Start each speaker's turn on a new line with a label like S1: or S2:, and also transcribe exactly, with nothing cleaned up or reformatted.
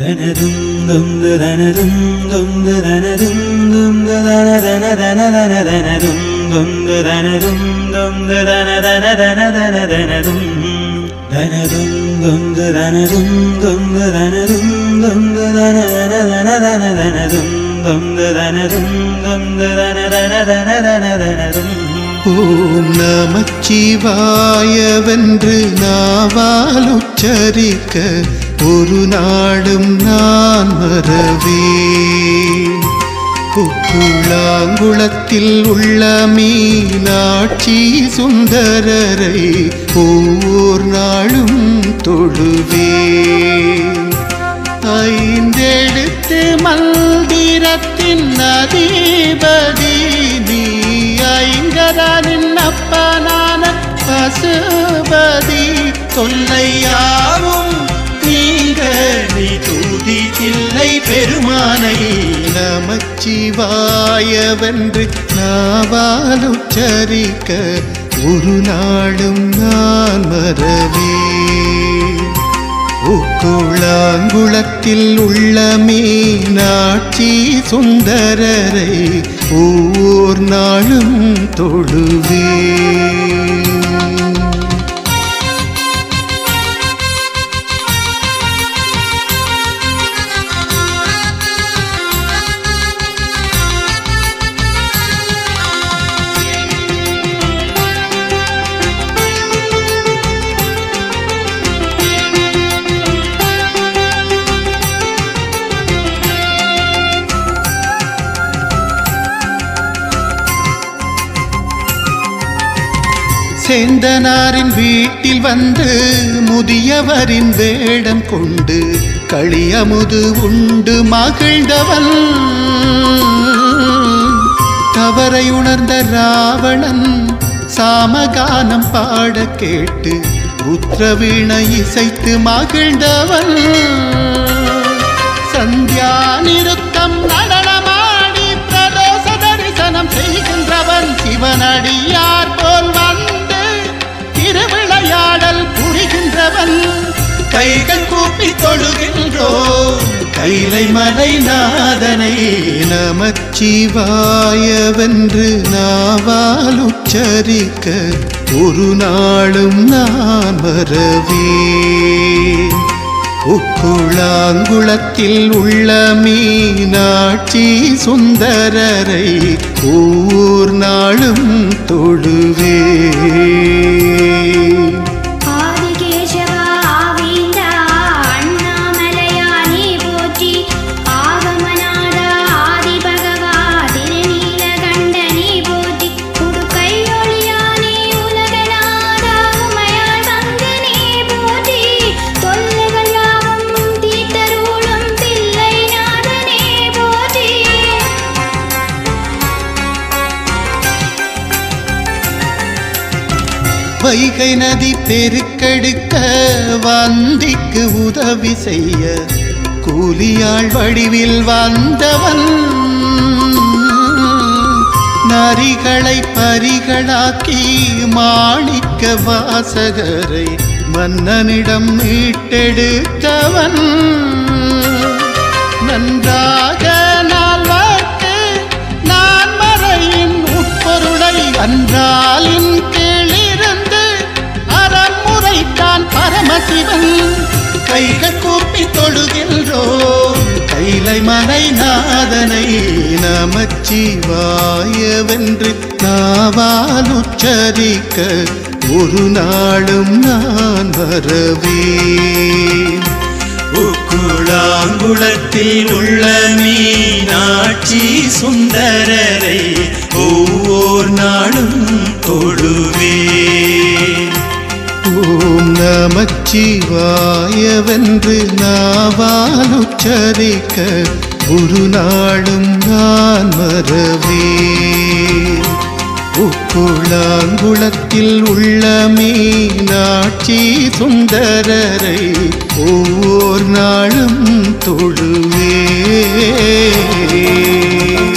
S1: ஓம் நமச்சிவாயவென்று நாவால் உச்சரிக்க ஒரு நாடும் நான் மறவேன். உக்குளாங்குளத்தில் உள்ள மீனாட்சி சுந்தரரை ஒவ்வொரு நாளும் தொழுவேன். ஐந்தெழுத்து மந்திரத்தின் அதிபதி நீ, ஐங்கரனின் அப்பனான பசுபதி, தொல்லையாவும் நீங்க நீ தூதி தில்லை பெருமானை. நமச்சிவாயவென்று நாவால் உச்சரிக்க ஒரு நாளும் நான் மறவேன். உக்குளாங்குளத்தில் உள்ள மீனாட்சி சுந்தரரை ஒவ்வொரு நாளும் தொழுவேன். சேந்தனாரின் வீட்டில் வந்து முதியவரின் வேடம் கொண்டு களியமுது உண்டு மகிழ்ந்தவன். தவறை உணர்ந்த ராவணன் சாமகானம் பாட கேட்டு உத்திரவீணை இசைத்து மகிழ்ந்தவன். சந்தியா நிருத்தம் நடனமாடி பிரதோஷ தரிசனம் செய்கின்றவன். சிவனடியார் போல் வந்து திருவிளையாடல் புரிகின்றவன். கைகள் கூப்பி தொழுகின்றோம் கைலை மலை நாதனை. நமச்சிவாயவென்று நாவால் உச்சரிக்க ஒரு நாளும் நான் மறவேன். உக்குளாங்குளத்தில் உள்ள மீனாட்சி சுந்தரரை ஒவ்வொரு நாளும் தொழுவேன். வைகை நதி பெருக்கெடுக்க வந்திக்கு உதவி செய்ய கூலியாள் வடிவில் வந்தவன். நரிகளை பரிகளாக்கி மாணிக்க வாசகரை மன்னனிடம் மீட்டெடுத்தவன். நன்றாக நால்வார்க்கு நான் மறையின் உட்பொருளை அன்றாலின் பரமசிவன். கைகள் கூப்பி தொழுகின்றோம் கைலை மலை நாதனை. நமச்சிவாயவென்று நாவால் உச்சரிக்க ஒரு நாளும் நான் மறவேன். உக்குளாங்குளத்தில் உள்ள மீனாட்சி சுந்தரரை ஒவ்வொரு நாளும் தொழுவேன். ஓம் நமச்சிவாயவென்று நாவால் உச்சரிக்க ஒரு நாளும் நான் மறவேன். உக்குளாங்குளத்தில் உள்ள மீனாட்சி சுந்தரரை ஒவ்வொரு நாளும் தொழுவேன்.